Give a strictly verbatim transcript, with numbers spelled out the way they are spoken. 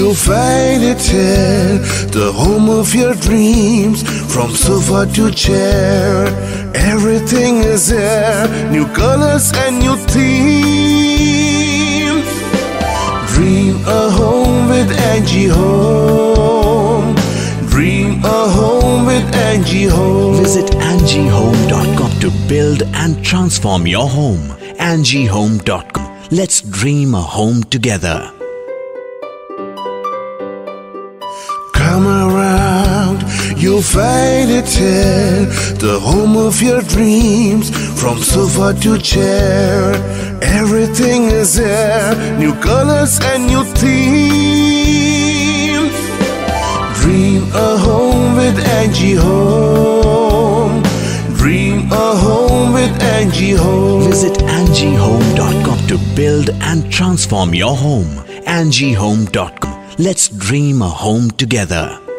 you'll find it here, the home of your dreams. From sofa to chair, everything is there. New colors and new themes. Dream a home with Angie Home. Dream a home with Angie Home. Visit Angie Home dot com to build and transform your home. Angie Home dot com. Let's dream a home together. Come around, you'll find it here, the home of your dreams. From sofa to chair, everything is there. New colors and new themes. Dream a home with Angie Home. Dream a home with Angie Home. Visit Angie Home dot com to build and transform your home. Angie Home dot com. Let's dream a home together.